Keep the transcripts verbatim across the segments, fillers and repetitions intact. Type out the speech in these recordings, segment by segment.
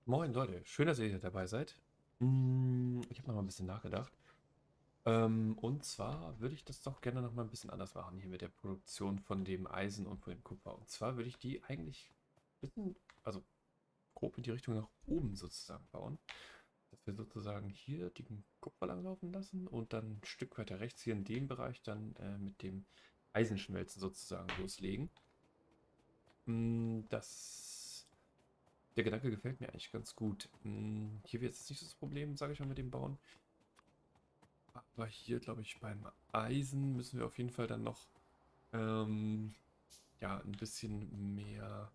Moin Leute, schön, dass ihr hier dabei seid. Mm, Ich habe noch mal ein bisschen nachgedacht. Ähm, und zwar würde ich das doch gerne noch mal ein bisschen anders machen hier mit der Produktion von dem Eisen und von dem Kupfer. Und zwar würde ich die eigentlich ein bisschen, also grob in die Richtung nach oben sozusagen bauen. Dass wir sozusagen hier den Kupfer langlaufen lassen und dann ein Stück weiter rechts hier in dem Bereich dann äh, mit dem Eisenschmelzen sozusagen loslegen. Mm, Das Der Gedanke gefällt mir eigentlich ganz gut. Hm, Hier wird jetzt nicht so das Problem, sage ich mal, mit dem Bauen. Aber hier, glaube ich, beim Eisen müssen wir auf jeden Fall dann noch ähm, ja, ein bisschen mehr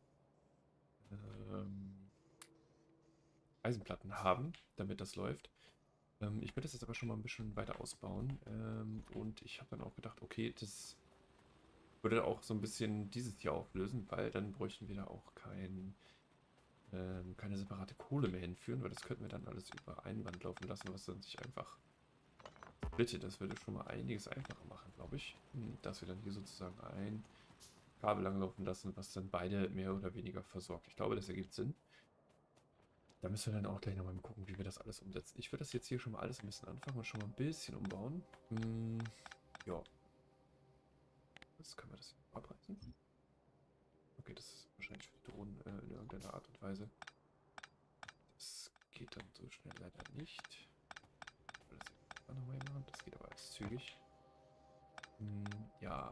ähm, Eisenplatten haben, damit das läuft. Ähm, ich würde das jetzt aber schon mal ein bisschen weiter ausbauen. Ähm, und ich habe dann auch gedacht, okay, das würde auch so ein bisschen dieses hier auflösen, weil dann bräuchten wir da auch kein, ähm, keine separate Kohle mehr hinführen, weil das könnten wir dann alles über Einwand laufen lassen, was dann sich einfach Bitte, das würde schon mal einiges einfacher machen, glaube ich. Hm, Dass wir dann hier sozusagen ein Kabel langlaufen lassen, was dann beide mehr oder weniger versorgt. Ich glaube, das ergibt Sinn. Da müssen wir dann auch gleich nochmal gucken, wie wir das alles umsetzen. Ich würde das jetzt hier schon mal alles ein bisschen anfangen und schon mal ein bisschen umbauen. Hm, ja, jetzt können wir das hier abreißen. Okay, das ist wahrscheinlich für die Drohnen äh, in irgendeiner Art und Weise. Das geht dann so schnell leider nicht. Ich will das hier nochmal machen. Das geht aber alles zügig. Hm, ja,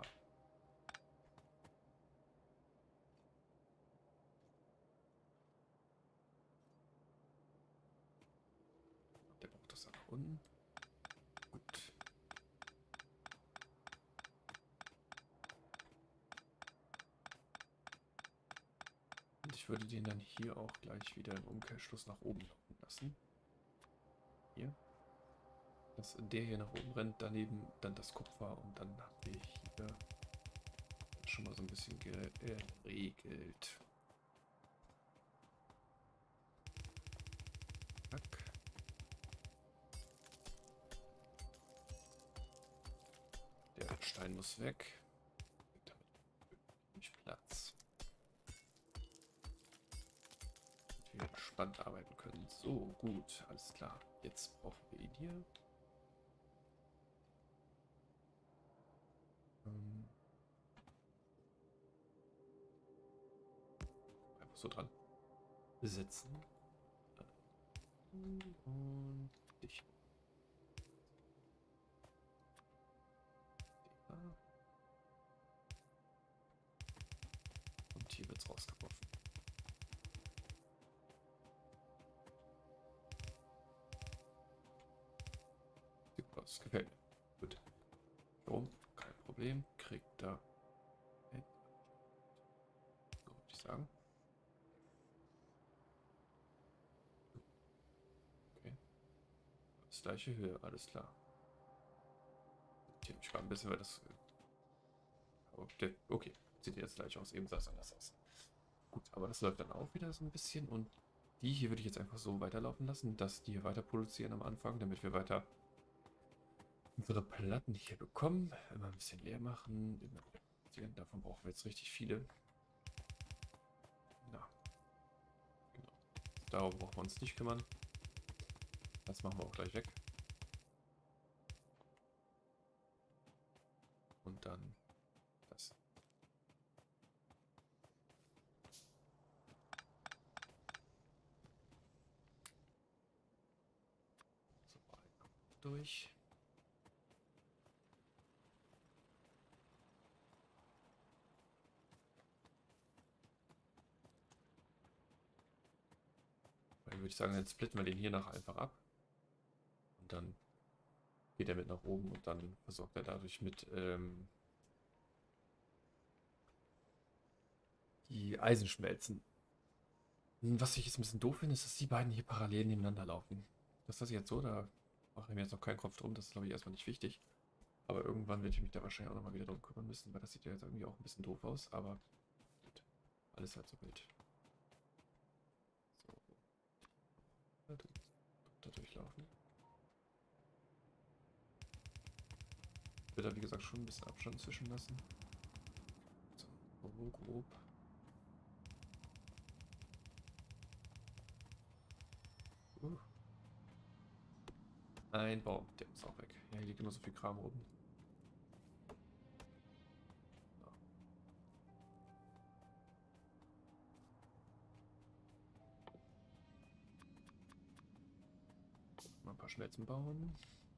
der braucht das dann nach unten. Gut. Und ich würde den dann hier auch gleich wieder im Umkehrschluss nach oben laufen lassen. Hier. Dass der hier nach oben rennt, daneben dann das Kupfer und dann haben wir hier schon mal so ein bisschen geregelt. Zack. Der Stein muss weg. Damit nicht Platz. Damit wir entspannt arbeiten können. So, gut, alles klar. Jetzt brauchen wir ihn hier. Ähm, Einfach so dran setzen. Und dich. Und hier wird es rausgeworfen. Sieht gut aus, gefällt mir. Gut. Strom, kein Problem. Kriegt da. So würde ich sagen. Okay. Das gleiche Höhe, alles klar. Ich habe mich gerade ein bisschen, weil das. Okay, okay. Sieht jetzt gleich aus, eben sah es anders aus. Gut, aber das läuft dann auch wieder so ein bisschen und die hier würde ich jetzt einfach so weiterlaufen lassen, dass die hier weiter produzieren am Anfang, damit wir weiter unsere Platten hier bekommen. Immer ein bisschen leer machen, immer wieder produzieren. Davon brauchen wir jetzt richtig viele. Na, genau. Darum brauchen wir uns nicht kümmern. Das machen wir auch gleich weg. Und dann das. So, durch. Dann würde ich sagen, dann splitten wir den hier nach einfach ab. Und dann geht er mit nach oben und dann versorgt er dadurch mit ähm, die Eisenschmelzen. Was ich jetzt ein bisschen doof finde, ist, dass die beiden hier parallel nebeneinander laufen. Das ist jetzt so, da mache ich mir jetzt noch keinen Kopf drum, das ist glaube ich erstmal nicht wichtig. Aber irgendwann werde ich mich da wahrscheinlich auch nochmal wieder drum kümmern müssen, weil das sieht ja jetzt irgendwie auch ein bisschen doof aus, aber gut, alles halt so wild. So, da da durchlaufen. Ich will da wie gesagt schon ein bisschen Abstand zwischen lassen. So, so grob. Uh. Ein Baum, der ist auch weg. Ja, hier liegt immer so viel Kram rum. Ja. Mal ein paar Schmelzen bauen.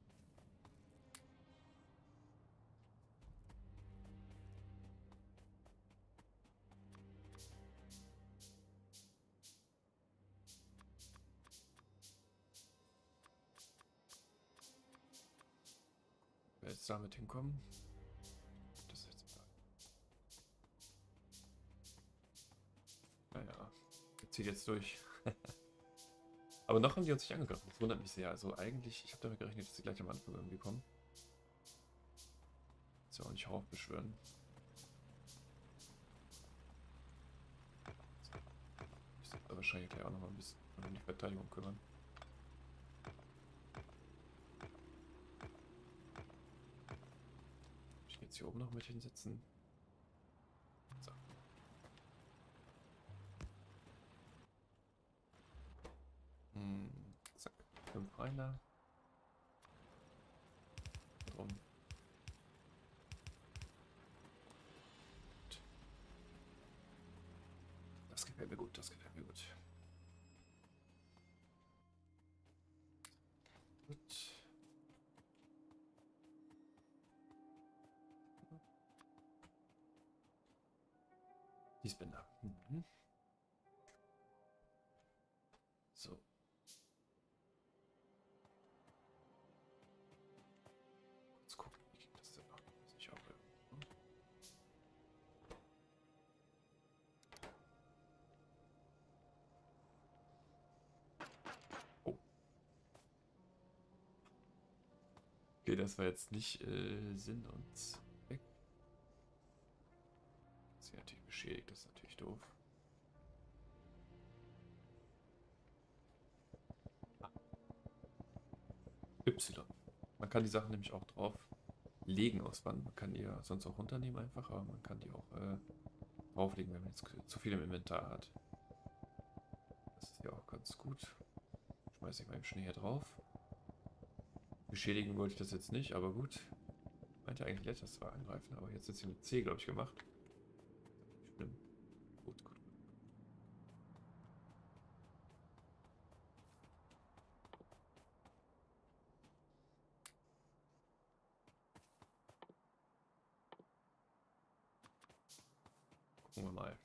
Wer jetzt damit hinkommen? Das ist jetzt. Naja, der zieht jetzt durch. Aber noch haben die uns nicht angegriffen. Das wundert mich sehr. Also eigentlich, ich habe damit gerechnet, dass sie gleich am Anfang irgendwie kommen. Ist ja auch nicht heraufbeschwören. Ich sollte wahrscheinlich gleich auch noch mal ein bisschen um die Verteidigung kümmern. Ich jetzt hier oben noch mit hinsetzen. So. Hm, zack. Fünf Reiner. Drum. Das gefällt mir gut, das gefällt mir gut. Gut. Die Spinner. Mhm. So. Kurz gucken, wie ging das denn noch? Muss ich auch irgendwie. Oh. Okay, das war jetzt nicht äh, Sinn und Zweck. Sie hat natürlich beschädigt, das ist natürlich doof. Y. Man kann die Sachen nämlich auch drauf legen aus Wand. Man kann die ja sonst auch runternehmen einfach, aber man kann die auch äh, drauflegen, wenn man jetzt zu viel im Inventar hat. Das ist ja auch ganz gut. Schmeiße ich mal eben schnell hier drauf. Beschädigen wollte ich das jetzt nicht, aber gut. Ich meinte eigentlich letztes zwar angreifen, aber jetzt ist hier mit C, glaube ich, gemacht. Schlimm. Gut, gut. Gucken wir mal.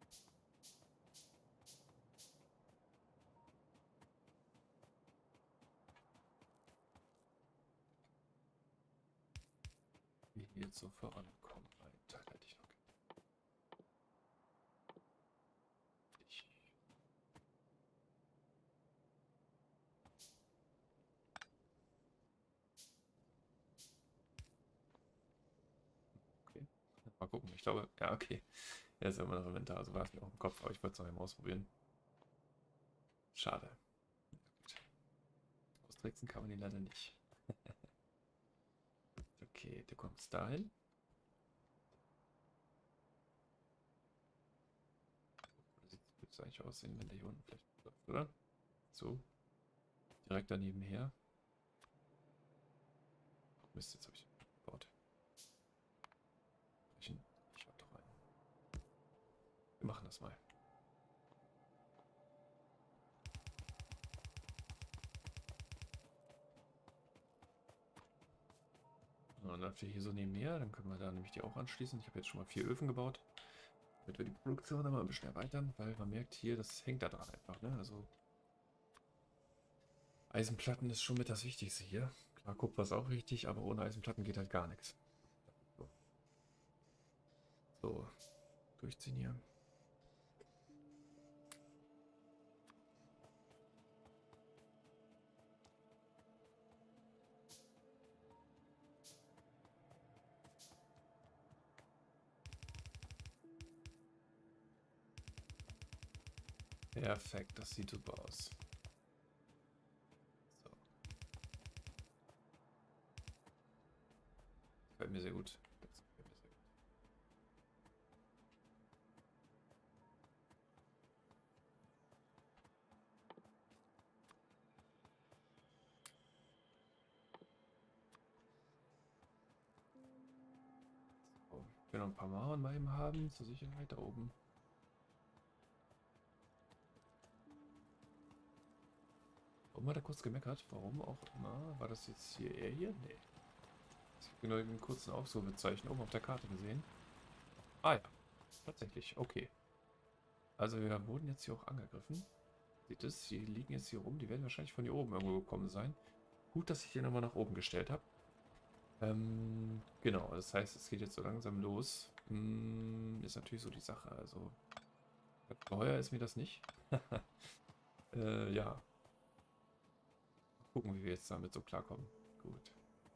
Wie wir jetzt so vorankommen. Einen Teil hätte ich noch. Ich. Okay. Mal gucken. Ich glaube, ja, okay. Er ist immer noch Inventar, also war es mir auch im Kopf, aber ich wollte es noch einmal ausprobieren. Schade. Gut. Austricksen kann man den leider nicht. Okay, du kommst dahin. Wie sieht es eigentlich aussehen, wenn der hier unten vielleicht läuft, oder? So. Direkt daneben her. Mist, jetzt habe ich gebaut. Ich hab doch einen. Wir machen das mal. Und dann läuft ihr hier so nebenher, dann können wir da nämlich die auch anschließen. Ich habe jetzt schon mal vier Öfen gebaut, damit wir die Produktion dann mal ein bisschen erweitern, weil man merkt hier, das hängt da dran einfach, ne? Also Eisenplatten ist schon mit das Wichtigste hier. Klar, Kupfer ist auch wichtig, aber ohne Eisenplatten geht halt gar nichts. So, so. Durchziehen hier. Perfekt, das sieht super aus. So. Gefällt mir sehr gut. Das gefällt mir sehr gut. wir noch ein paar Mauern mal eben haben, zur Sicherheit da oben. Warum hat er kurz gemeckert? Warum auch immer? War das jetzt hier er hier? Nee. Ich habe genau einen kurzen Ausrufezeichen oben auf der Karte gesehen. Ah ja, tatsächlich. Okay. Also wir wurden jetzt hier auch angegriffen. Sieht es? Die liegen jetzt hier rum. Die werden wahrscheinlich von hier oben irgendwo gekommen sein. Gut, dass ich hier nochmal nach oben gestellt habe. Ähm, genau, das heißt, es geht jetzt so langsam los. Hm, ist natürlich so die Sache. Also, teuer ist mir das nicht. äh, ja. Gucken, wie wir jetzt damit so klarkommen. Gut.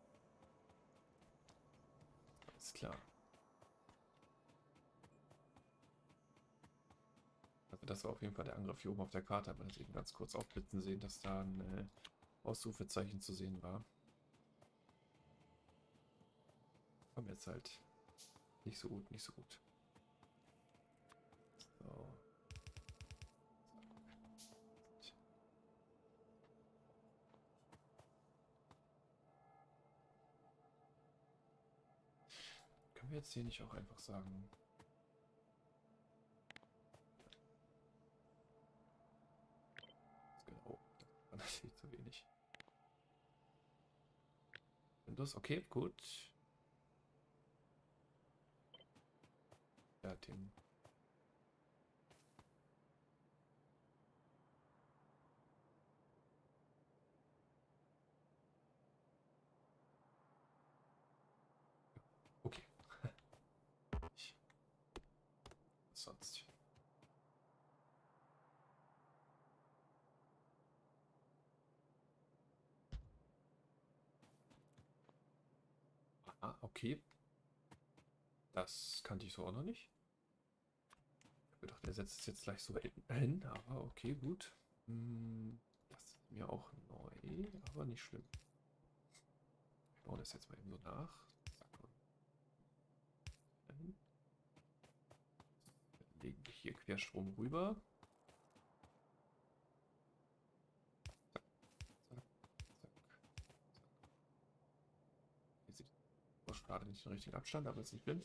Alles klar. Also das war auf jeden Fall der Angriff hier oben auf der Karte. Hat man das eben ganz kurz aufblitzen sehen, dass da ein äh, Ausrufezeichen zu sehen war. Aber jetzt halt nicht so gut, nicht so gut. So. Können wir jetzt hier nicht auch einfach sagen... Genau, das war natürlich zu wenig. Windows, okay, gut. Ja, den... Okay. Ich, was sonst? Ah, okay. Das kannte ich so auch noch nicht. Ich habe gedacht, er setzt es jetzt gleich so hin, aber okay, gut. Hm, das ist mir auch neu, aber nicht schlimm. Wir bauen das jetzt mal eben so nach. Zack. Dann legen wir hier Querstrom rüber. Zack, zack, zack, zack. Hier sieht die gerade nicht den richtigen Abstand, aber ist nicht schlimm.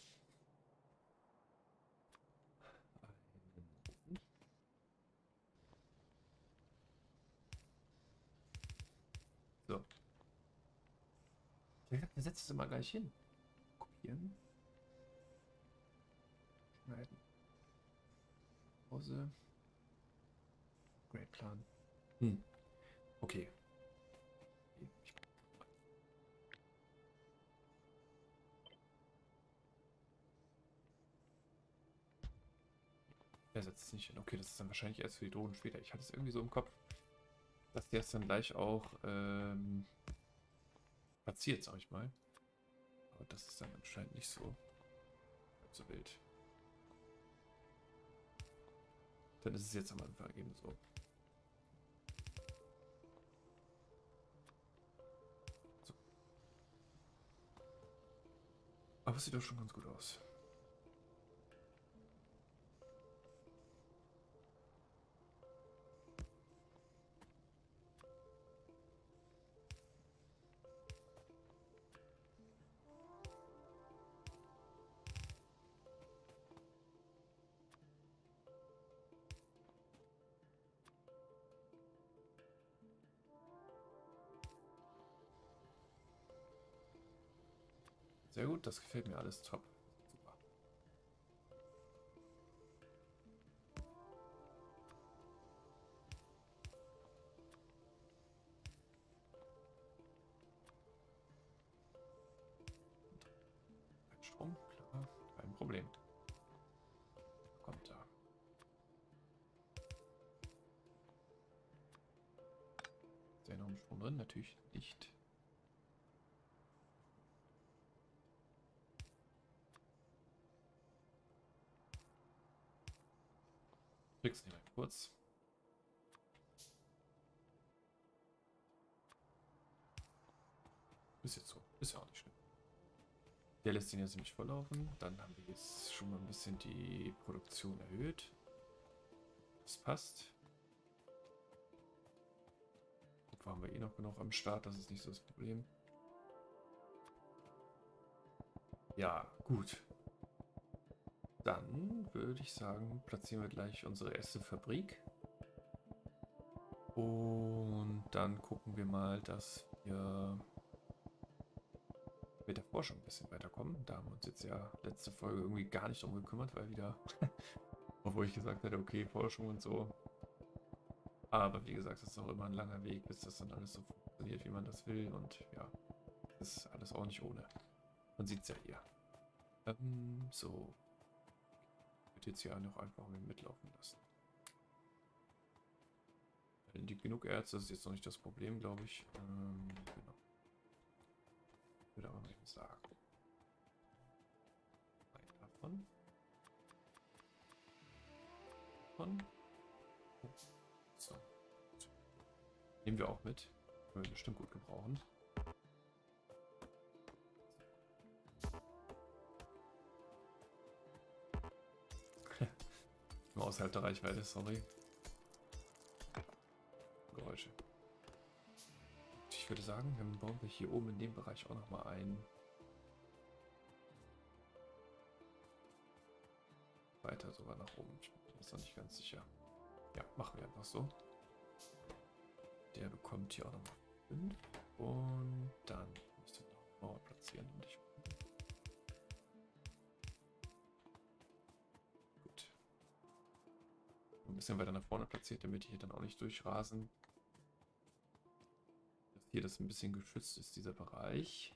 So. Wir setzen es immer gleich hin. Kopieren. Schneiden. Pause. Great Plan. Hm. Okay. Ich er setzt es nicht hin. Okay, das ist dann wahrscheinlich erst für die Drohnen später. Ich hatte es irgendwie so im Kopf, dass der es dann gleich auch ähm, platziert, sag ich mal. Aber das ist dann anscheinend nicht so, so wild. Dann ist es jetzt am Anfang eben so. so. Aber es sieht doch schon ganz gut aus. Sehr gut, das gefällt mir alles top. Super. Kein Strom, klar, kein Problem. Kommt da. Ist ja noch ein Strom drin? Natürlich nicht. Fix nicht mal kurz. Ist jetzt so. Ist ja auch nicht schlimm. Der lässt ihn jetzt nämlich volllaufen. Dann haben wir jetzt schon mal ein bisschen die Produktion erhöht. Das passt. Kupfer haben wir eh noch genug am Start. Das ist nicht so das Problem. Ja, gut. Dann würde ich sagen, platzieren wir gleich unsere erste Fabrik. Und dann gucken wir mal, dass wir mit der Forschung ein bisschen weiterkommen. Da haben wir uns jetzt ja letzte Folge irgendwie gar nicht drum gekümmert, weil wieder, obwohl ich gesagt hätte, okay, Forschung und so. Aber wie gesagt, es ist auch immer ein langer Weg, bis das dann alles so funktioniert, wie man das will. Und ja, das ist alles auch nicht ohne. Man sieht es ja hier. Ähm, so. Ich würde jetzt hier noch einfach mitlaufen lassen. Da liegt genug Erz, das ist jetzt noch nicht das Problem, glaube ich. Ähm, genau. Ich würde aber mal eben sagen. Ein davon. Von. Oh, so. Gut. Nehmen wir auch mit. Können wir bestimmt gut gebrauchen. Nur außerhalb der Reichweite, sorry. Geräusche. Ich würde sagen, dann bauen wir hier oben in dem Bereich auch nochmal ein. Weiter sogar nach oben. Ich bin mir jetzt noch nicht ganz sicher. Ja, machen wir einfach so. Der bekommt hier auch nochmal fünf. Und dann müsste noch eine Mauer platzieren. Und ich gut. Ein bisschen weiter nach vorne platziert, damit die hier dann auch nicht durchrasen. Dass hier das ein bisschen geschützt ist, dieser Bereich.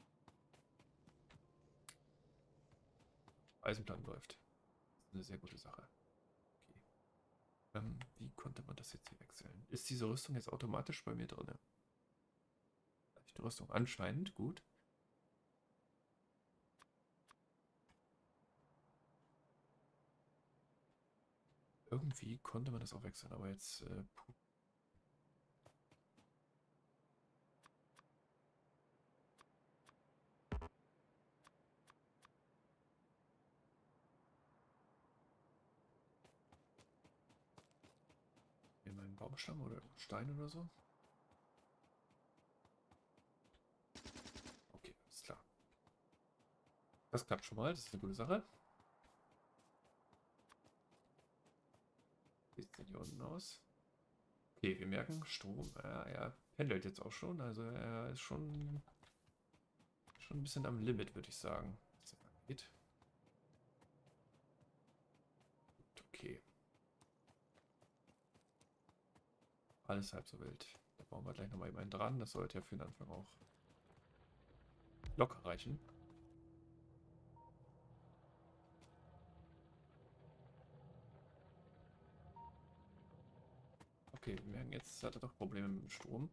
Eisenplan läuft. Das ist eine sehr gute Sache. Okay. Ähm, wie konnte man das jetzt hier wechseln? Ist diese Rüstung jetzt automatisch bei mir drin? Die Rüstung anscheinend gut. Irgendwie konnte man das auch wechseln, aber jetzt äh, puh. In meinen Baumstamm oder Stein oder so. Okay, alles klar. Das klappt schon mal, das ist eine gute Sache. Wie sieht es denn hier unten aus? Okay, wir merken, Strom, ja, er pendelt jetzt auch schon, also er ist schon, schon ein bisschen am Limit, würde ich sagen. Was das angeht. Gut, okay. Alles halb so wild. Da bauen wir gleich nochmal eben einen dran, das sollte ja für den Anfang auch locker reichen. Okay, wir merken jetzt, hat er doch Probleme mit dem Strom.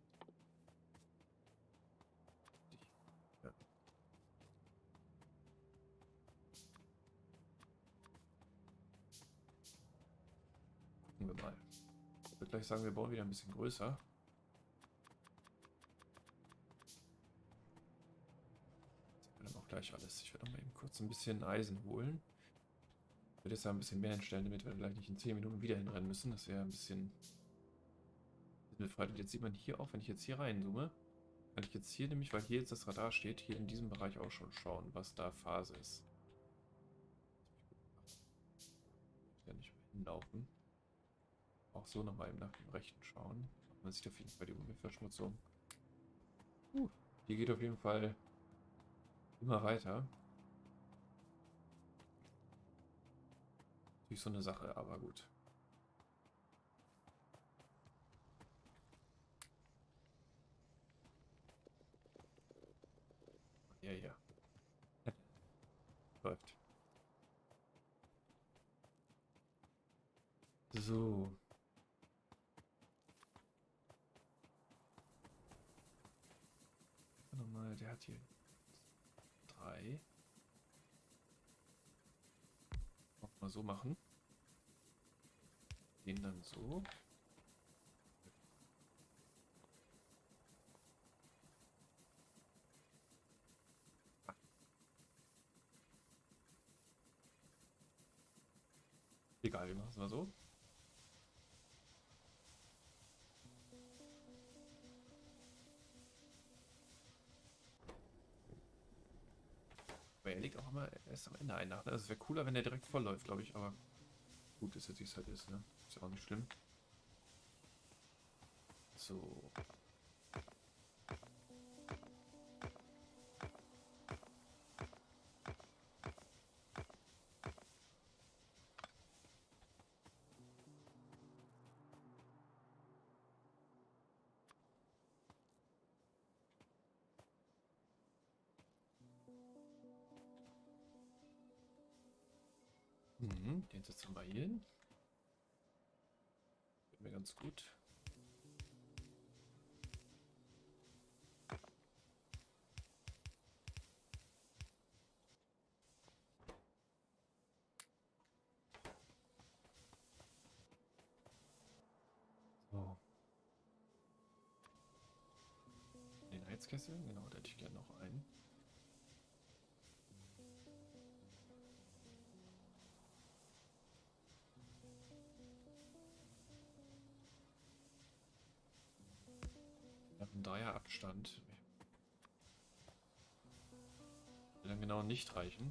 Ja. Gucken wir mal. Ich würde gleich sagen, wir bauen wieder ein bisschen größer. Das haben wir dann auch gleich alles. Ich werde noch mal eben kurz ein bisschen Eisen holen. Ich werde jetzt da ein bisschen mehr hinstellen, damit wir gleich nicht in zehn Minuten wieder hinrennen müssen. Das wäre ein bisschen befreit. Jetzt sieht man hier auch, wenn ich jetzt hier reinzoome, kann ich jetzt hier nämlich, weil hier jetzt das Radar steht, hier in diesem Bereich auch schon schauen, was da Phase ist. Ja, nicht mehr hinlaufen. Auch so nochmal eben nach dem Rechten schauen. Man sieht auf jeden Fall die Umweltverschmutzung. Uh, die geht auf jeden Fall immer weiter. Natürlich so eine Sache, aber gut. Ja, ja. Läuft. So. Nochmal, der hat hier drei. Auch mal so machen. Den dann so. Egal, wir machen es mal so. Aber er legt auch immer erst am Ende ein nach. Ne? Also es wäre cooler, wenn der direkt voll läuft, glaube ich. Aber gut, ist jetzt wie es halt ist. Ne? Ist ja auch nicht schlimm. So. Mhm, den setzen wir hier hin. Geht mir ganz gut. So. Den Heizkessel, genau, da hätte ich gerne noch einen. Ich habe einen Dreier Abstand. Will dann genau nicht reichen.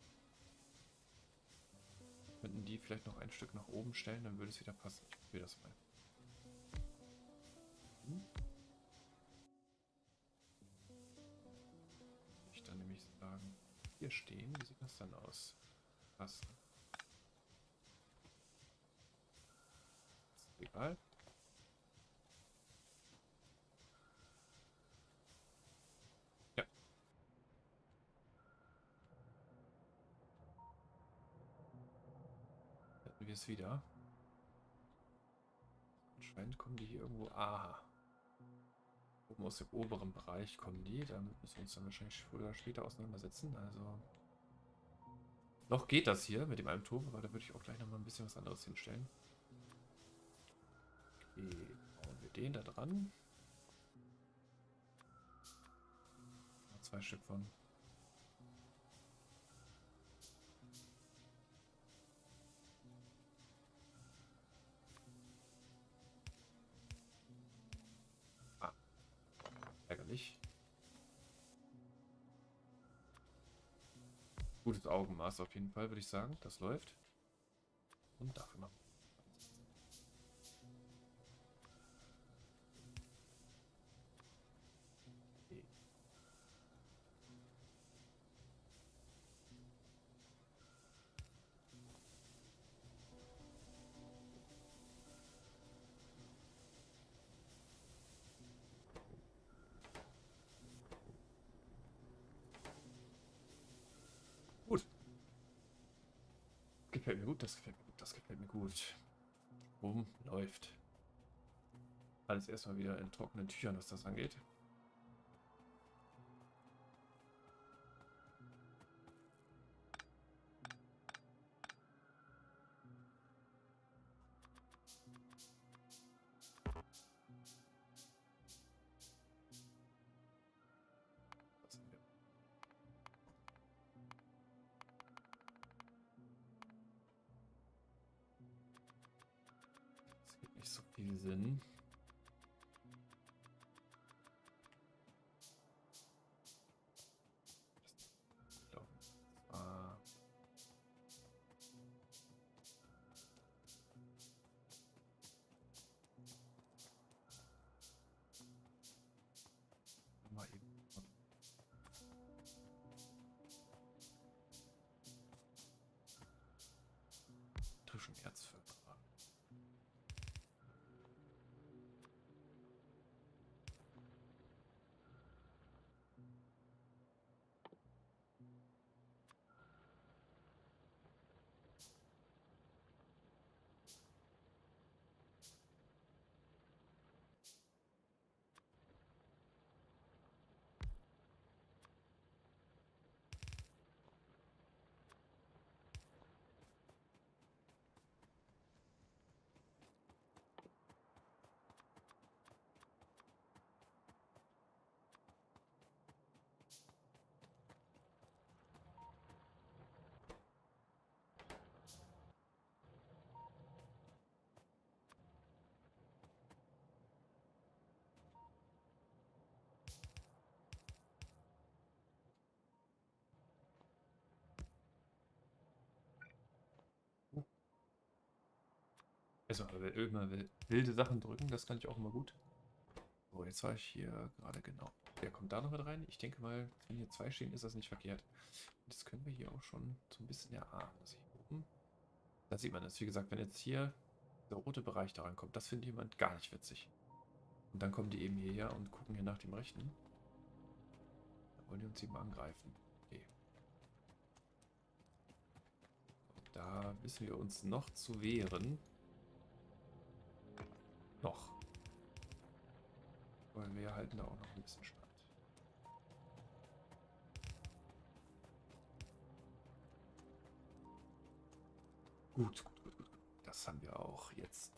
Könnten die vielleicht noch ein Stück nach oben stellen, dann würde es wieder passen. Ich probiere das mal. Hm? Ich dann nämlich sagen, hier stehen, wie sieht das dann aus? Passt. Ist egal. Ja. Hätten wir es wieder. Anscheinend kommen die hier irgendwo. Aha. Oben aus dem oberen Bereich kommen die. Damit müssen wir uns dann wahrscheinlich früher oder später auseinandersetzen. Also. Noch geht das hier mit dem einen Turm, aber da würde ich auch gleich nochmal ein bisschen was anderes hinstellen. Okay, bauen wir den da dran. Zwei Stück von. Ah, ärgerlich. Gutes Augenmaß auf jeden Fall, würde ich sagen. Das läuft. Und dafür noch. Okay. Gut. Gefällt mir gut, das gefällt mir gut, das gefällt mir gut. Boom, läuft. Alles erstmal wieder in trockenen Tüchern, was das angeht. Was haben wir? Das gibt nicht so viel Sinn. Ich glaube, das war mal eben zwischen Erzförderer. Also immer wilde Sachen drücken, das kann ich auch immer gut. So, jetzt war ich hier gerade genau. Der kommt da noch mit rein. Ich denke mal, wenn hier zwei stehen, ist das nicht verkehrt. Das können wir hier auch schon so ein bisschen erahnen. Also hier oben, da sieht man das. Wie gesagt, wenn jetzt hier der rote Bereich daran kommt, das findet jemand gar nicht witzig. Und dann kommen die eben hierher und gucken hier nach dem rechten. Da wollen die uns eben angreifen. Okay. Und da wissen wir uns noch zu wehren. Noch. Weil wir halten da auch noch ein bisschen Stand. Gut, gut, gut, gut. Das haben wir auch jetzt.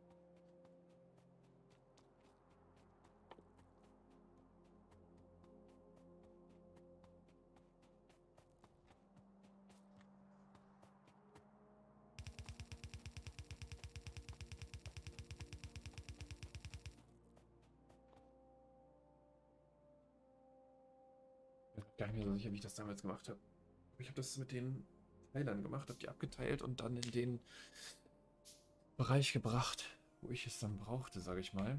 Ich bin gar nicht mehr so sicher, wie ich das damals gemacht habe. Ich habe das mit den Teilern gemacht, habe die abgeteilt und dann in den Bereich gebracht, wo ich es dann brauchte, sage ich mal.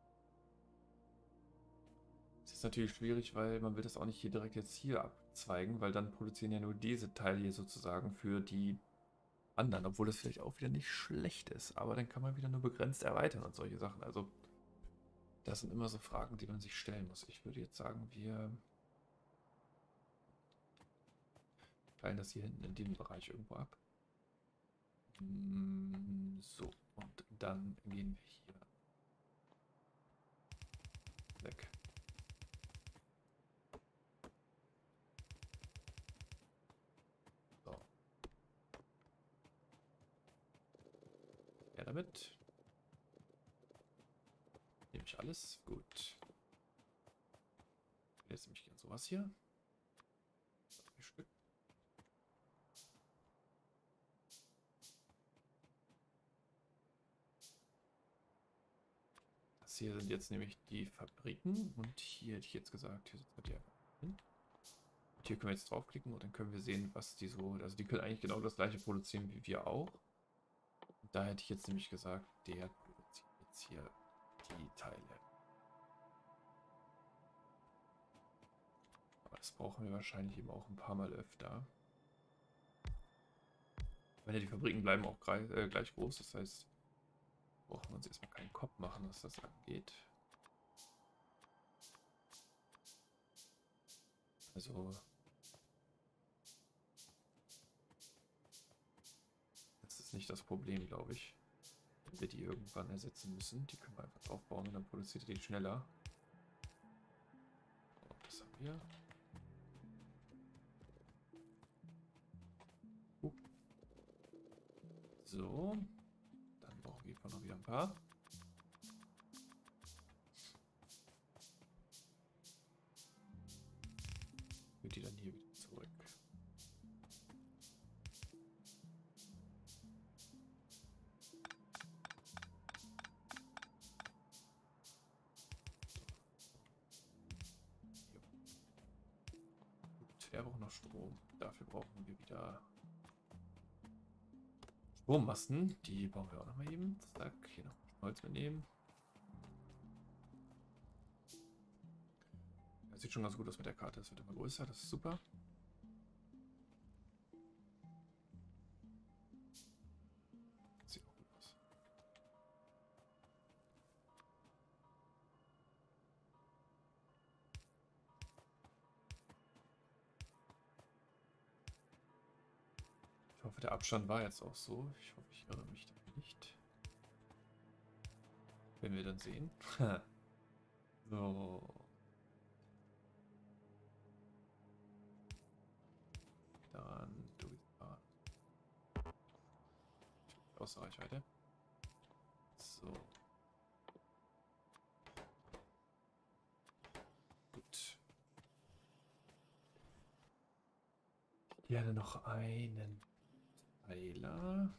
Das ist natürlich schwierig, weil man will das auch nicht hier direkt jetzt hier abzweigen, weil dann produzieren ja nur diese Teile hier sozusagen für die anderen, obwohl das vielleicht auch wieder nicht schlecht ist, aber dann kann man wieder nur begrenzt erweitern und solche Sachen. Also das sind immer so Fragen, die man sich stellen muss. Ich würde jetzt sagen, wir teilen das hier hinten in dem Bereich irgendwo ab. So, und dann gehen wir hier weg. So. Ja, damit nehme ich alles. Gut. Jetzt nehme ich gerne sowas hier. Drei Stück. Das hier sind jetzt nämlich die Fabriken und hier hätte ich jetzt gesagt, hier sitzt der hin. Und hier können wir jetzt draufklicken und dann können wir sehen, was die so, also die können eigentlich genau das gleiche produzieren wie wir auch. Und da hätte ich jetzt nämlich gesagt, der produziert jetzt hier die Teile. Aber das brauchen wir wahrscheinlich eben auch ein paar Mal öfter. Wenn ja, die Fabriken bleiben auch gleich, äh, gleich groß, das heißt, brauchen wir uns erstmal keinen Kopf machen, was das angeht. Also, das ist nicht das Problem, glaube ich. Wenn wir die irgendwann ersetzen müssen, die können wir einfach draufbauen und dann produziert die schneller. So, das haben wir. Uh. So, dann brauchen wir noch wieder ein paar. Wird die dann hier wieder zurück. Gut, er braucht noch Strom. Dafür brauchen wir wieder Strommasten. Die bauen wir auch noch mal eben. Zack, hier noch Holz mitnehmen. Das sieht schon ganz gut aus mit der Karte. Das wird immer größer, das ist super. Das sieht auch gut aus. Ich hoffe, der Abstand war jetzt auch so. Ich hoffe, ich irre mich da nicht. Wenn wir dann sehen. So. Dann du da. Außer Reichweite. So. Gut. Gerne noch einen Pfeiler.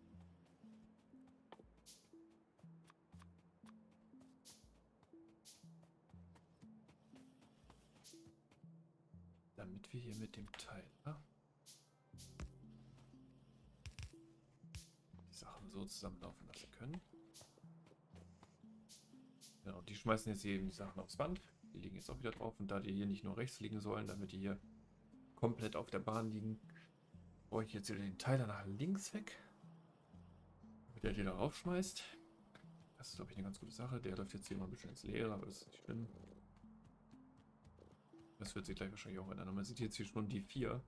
Damit wir hier mit dem Teiler die Sachen so zusammenlaufen lassen können. Genau, die schmeißen jetzt hier eben die Sachen aufs Band. Die liegen jetzt auch wieder drauf. Und da die hier nicht nur rechts liegen sollen, damit die hier komplett auf der Bahn liegen, brauche ich jetzt wieder den Teiler nach links weg. Damit der die da raufschmeißt. Das ist, glaube ich, eine ganz gute Sache. Der läuft jetzt hier mal ein bisschen ins Leere, aber das ist nicht schlimm. Das wird sich gleich wahrscheinlich auch ändern. Man sieht jetzt hier schon die vier.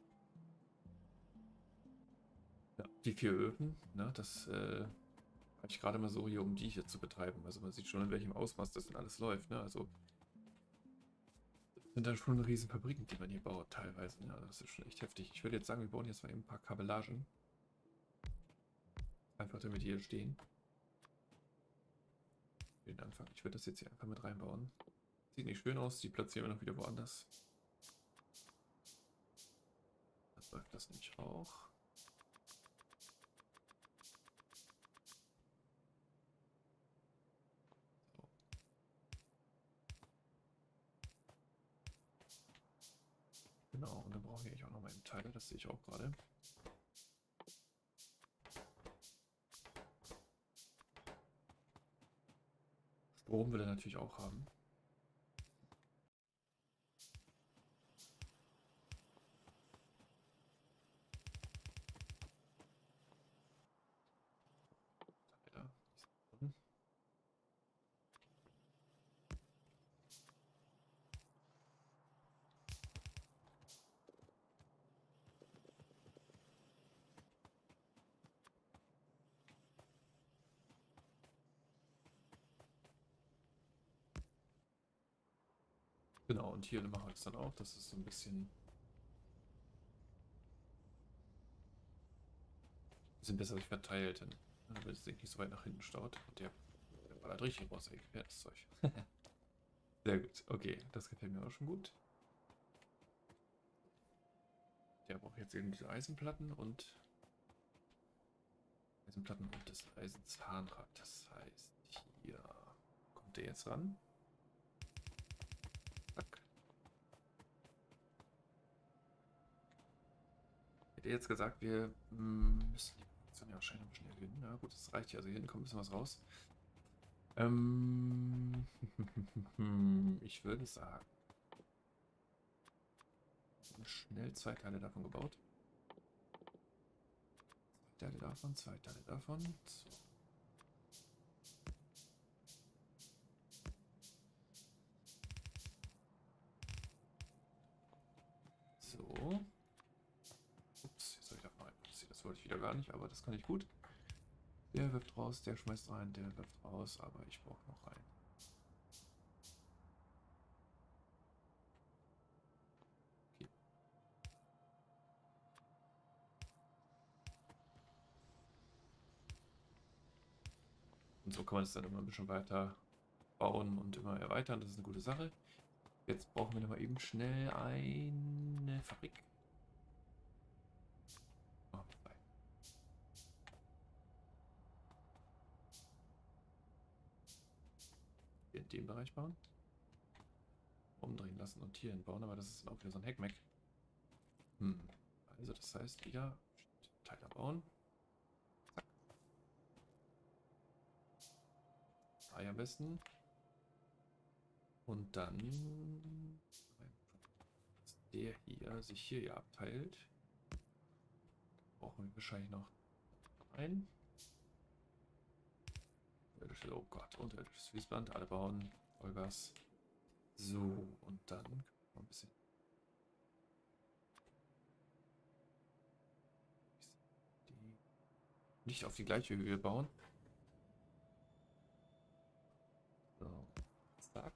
Ja, die vier Öfen. Ne, das äh, habe ich gerade mal so hier, um die hier zu betreiben. Also man sieht schon, in welchem Ausmaß das denn alles läuft. Ne? Also das sind dann schon riesen Fabriken, die man hier baut teilweise. Ne? Also das ist schon echt heftig. Ich würde jetzt sagen, wir bauen jetzt mal eben ein paar Kabellagen. Einfach damit die hier stehen. Für den Anfang. Ich würde das jetzt hier einfach mit reinbauen. Sieht nicht schön aus, die platzieren wir noch wieder woanders. Das läuft das nämlich auch. So. Genau, und dann brauchen wir eigentlich auch noch mal einen Teile, das sehe ich auch gerade. Strom will er natürlich auch haben. Genau, und hier machen wir es dann auch. Das ist so ein bisschen, bisschen besser sich verteilt, denn damit es sich nicht so weit nach hinten staut. Und der, der ballert richtig raus, ey. Ja, das Zeug. Sehr gut. Okay, das gefällt mir auch schon gut. Der braucht jetzt eben diese Eisenplatten und Eisenplatten und das Eisenzahnrad. Das heißt, hier kommt der jetzt ran. Zack. Hätte jetzt gesagt, wir müssen die Produktion ja wahrscheinlich ein bisschen erhöhen. Na gut, das reicht ja. Also hier hinten kommt ein bisschen was raus. Ähm, ich würde sagen, schnell zwei Teile davon gebaut. Zwei Teile davon, zwei Teile davon. So. So. Ups, jetzt soll ich da mal passieren. Das wollte ich wieder gar nicht, aber das kann ich gut. Der wirft raus, der schmeißt rein, der wirft raus, aber ich brauche noch rein. Okay. Und so kann man es dann immer ein bisschen weiter bauen und immer erweitern. Das ist eine gute Sache. Jetzt brauchen wir noch mal eben schnell eine Fabrik. Oh, in dem Bereich bauen. Umdrehen lassen und hier hinbauen, aber das ist auch wieder so ein Heckmeck. Hm. Also das heißt wieder Teile bauen. Zack. Drei am besten. Und dann dass der hier sich hier ja abteilt. Brauchen wir wahrscheinlich noch ein. Oh Gott, unterirdisches Fließband, alle bauen, Vollgas. So, und dann noch ein bisschen. Die nicht auf die gleiche Höhe bauen. So, zack.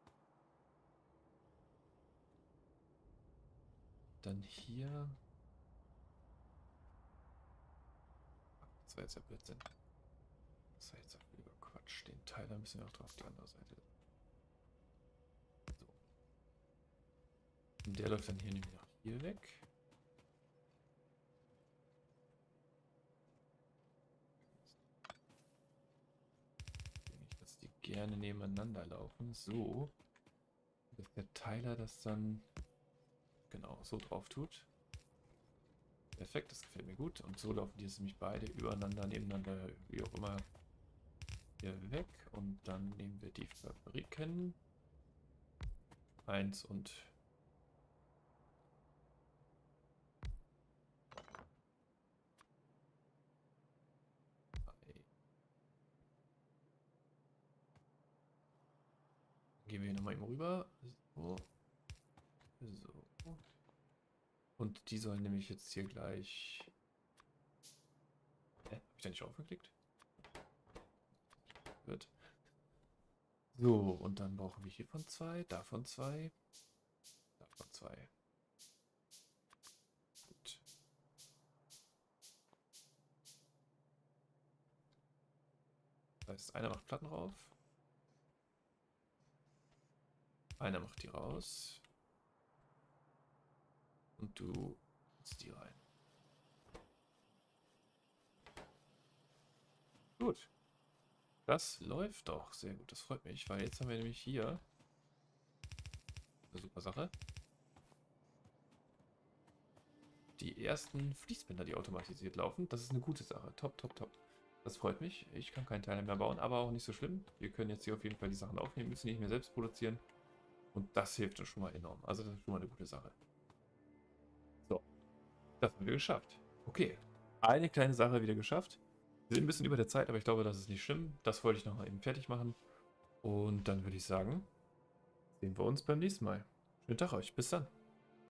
Dann hier. Das war jetzt ja Blödsinn. Das war jetzt auch wieder Quatsch. Den Teil, da müssen wir auch drauf die andere Seite. So. Und der läuft dann hier nämlich nach hier weg. Nicht, dass die gerne nebeneinander laufen. So. Dass der Teiler das dann genau so drauf tut. Perfekt, das gefällt mir gut. Und so laufen die jetzt nämlich beide übereinander, nebeneinander, wie auch immer, hier weg. Und dann nehmen wir die Fabriken. Eins und drei. Gehen wir hier nochmal eben rüber. So. So. Und die sollen nämlich jetzt hier gleich... Hä? Hab ich da nicht aufgeklickt? Wird. So, und dann brauchen wir hiervon zwei, davon zwei, davon zwei. Gut. Das heißt, einer macht Platten rauf. Einer macht die raus. Und du ziehst die rein. Gut. Das läuft doch sehr gut. Das freut mich, weil jetzt haben wir nämlich hier eine super Sache. Die ersten Fließbänder, die automatisiert laufen. Das ist eine gute Sache. Top, top, top. Das freut mich. Ich kann keinen Teil mehr bauen, aber auch nicht so schlimm. Wir können jetzt hier auf jeden Fall die Sachen aufnehmen, müssen nicht mehr selbst produzieren. Und das hilft uns schon mal enorm. Also das ist schon mal eine gute Sache. So, das haben wir geschafft. Okay, eine kleine Sache wieder geschafft. Wir sind ein bisschen über der Zeit, aber ich glaube, das ist nicht schlimm. Das wollte ich noch mal eben fertig machen. Und dann würde ich sagen, sehen wir uns beim nächsten Mal. Schönen Tag euch. Bis dann.